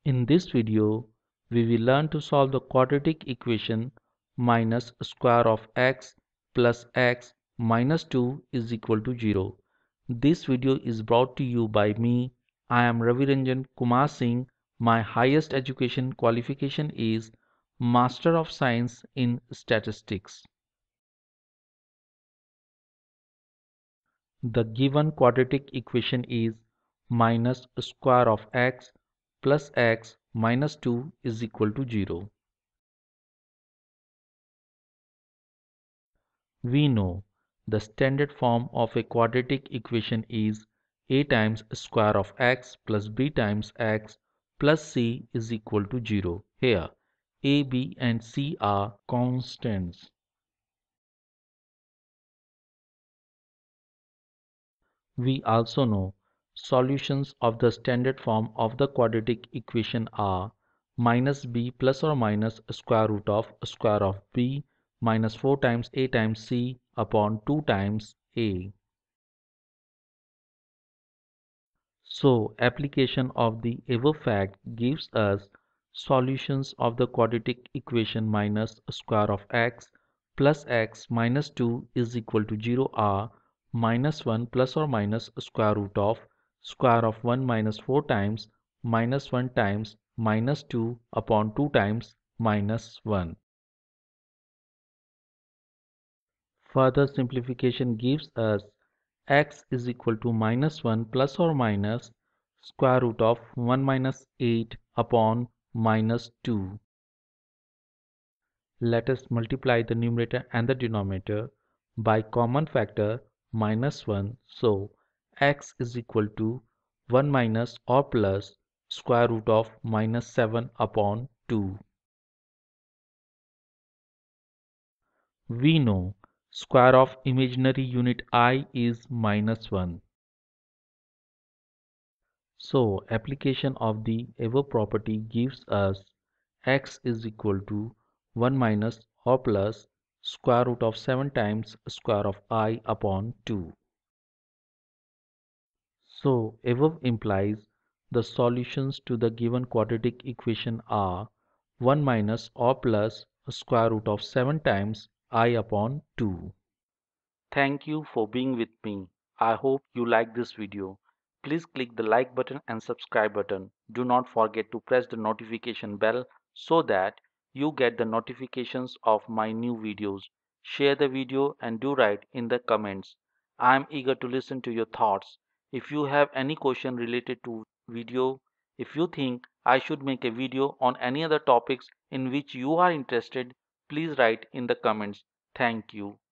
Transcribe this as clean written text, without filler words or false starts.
In this video, we will learn to solve the quadratic equation minus square of x plus x minus 2 is equal to 0. This video is brought to you by me. I am Ravi Ranjan Kumar Singh. My highest education qualification is Master of Science in Statistics. The given quadratic equation is minus square of x plus x minus 2 is equal to 0. We know the standard form of a quadratic equation is a times square of x plus b times x plus c is equal to 0. Here, a, b and c are constants. We also know solutions of the standard form of the quadratic equation are minus b plus or minus square root of square of b minus 4 times a times c upon 2 times a. So, application of the above fact gives us solutions of the quadratic equation minus square of x plus x minus 2 is equal to 0 are minus 1 plus or minus square root of square of 1 minus 4 times minus 1 times minus 2 upon 2 times minus 1. Further simplification gives us x is equal to minus 1 plus or minus square root of 1 minus 8 upon minus 2. Let us multiply the numerator and the denominator by common factor minus 1. So x is equal to 1 minus or plus square root of minus 7 upon 2. We know square of imaginary unit I is minus 1. So application of the above property gives us x is equal to 1 minus or plus square root of 7 times square of I upon 2. So above implies the solutions to the given quadratic equation are 1 minus or plus square root of 7 times I upon 2. Thank you for being with me. I hope you like this video. Please click the like button and subscribe button. Do not forget to press the notification bell so that you get the notifications of my new videos. Share the video and do write in the comments. I am eager to listen to your thoughts. If you have any question related to video, if you think I should make a video on any other topics in which you are interested, please write in the comments. Thank you.